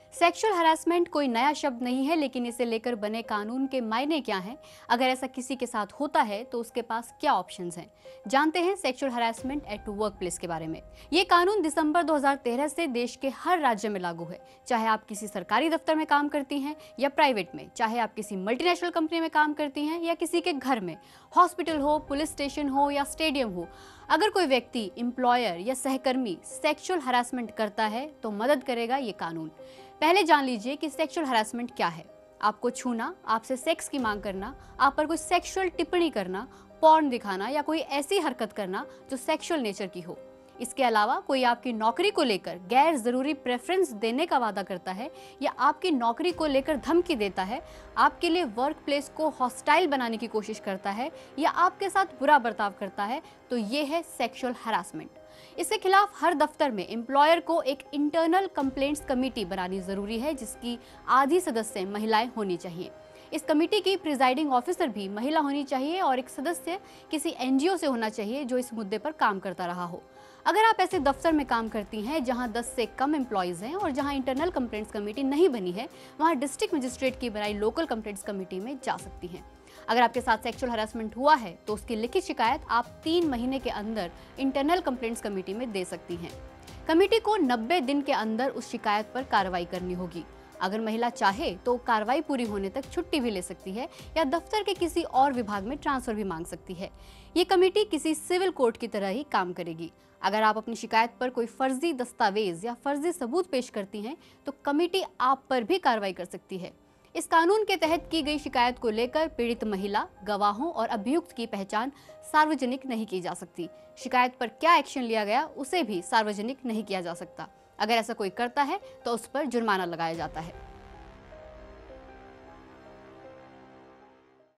Sexual harassment कोई नया शब्द नहीं है, लेकिन इसे लेकर बने कानून के मायने क्या हैं? अगर ऐसा किसी के साथ होता है तो उसके पास क्या ऑप्शंस हैं? जानते हैं sexual harassment at workplace के बारे में। ये कानून दिसंबर 2013 से देश के हर राज्य में लागू है। चाहे आप किसी सरकारी दफ्तर में काम करती हैं या प्राइवेट में, चाहे आप किसी मल्टीनेशनल कंपनी में काम करती हैं या किसी के घर में, हॉस्पिटल हो, पुलिस स्टेशन हो या स्टेडियम हो, अगर कोई व्यक्ति, एम्प्लॉयर या सहकर्मी सेक्सुअल हरासमेंट करता है तो मदद करेगा ये कानून। पहले जान लीजिए कि सेक्सुअल हरासमेंट क्या है। आपको छूना, आपसे सेक्स की मांग करना, आप पर कोई सेक्सुअल टिप्पणी करना, पॉर्न दिखाना या कोई ऐसी हरकत करना जो सेक्सुअल नेचर की हो। इसके अलावा कोई आपकी नौकरी को लेकर गैर जरूरी प्रेफरेंस देने का वादा करता है या आपकी नौकरी को लेकर धमकी देता है, आपके लिए वर्क प्लेस को हॉस्टाइल बनाने की कोशिश करता है या आपके साथ बुरा बर्ताव करता है, तो ये है सेक्सुअल हरासमेंट। इसके खिलाफ हर दफ्तर में एम्प्लॉयर को एक इंटरनल कंप्लेंट्स कमेटी बनानी जरूरी है, जिसकी आधी सदस्य महिलाएं होनी चाहिए। इस कमेटी की प्रिजाइडिंग ऑफिसर भी महिला होनी चाहिए और एक सदस्य किसी एनजीओ से होना चाहिए जो इस मुद्दे पर काम करता रहा हो। अगर आप ऐसे दफ्तर में काम करती हैं जहां 10 से कम एम्प्लॉयज हैं और जहां इंटरनल कंप्लेंट्स कमेटी नहीं बनी है, वहां डिस्ट्रिक्ट मजिस्ट्रेट की बनाई लोकल कंप्लेंट्स कमेटी में जा सकती हैं। अगर आपके साथ सेक्सुअल हरासमेंट हुआ है तो उसकी लिखित शिकायत आप 3 महीने के अंदर इंटरनल कंप्लेंट्स कमेटी में दे सकती हैं। कमेटी को 90 दिन के अंदर उस शिकायत पर कार्रवाई करनी होगी। अगर महिला चाहे तो कार्रवाई पूरी होने तक छुट्टी भी ले सकती है या दफ्तर के किसी और विभाग में ट्रांसफर भी मांग सकती है। ये कमेटी किसी सिविल कोर्ट की तरह ही काम करेगी। अगर आप अपनी शिकायत पर कोई फर्जी दस्तावेज या फर्जी सबूत पेश करती हैं तो कमेटी आप पर भी कार्रवाई कर सकती है। इस कानून के तहत की गई शिकायत को लेकर पीड़ित महिला, गवाहों और अभियुक्त की पहचान सार्वजनिक नहीं की जा सकती। शिकायत पर क्या एक्शन लिया गया उसे भी सार्वजनिक नहीं किया जा सकता। अगर ऐसा कोई करता है तो उस पर जुर्माना लगाया जाता है।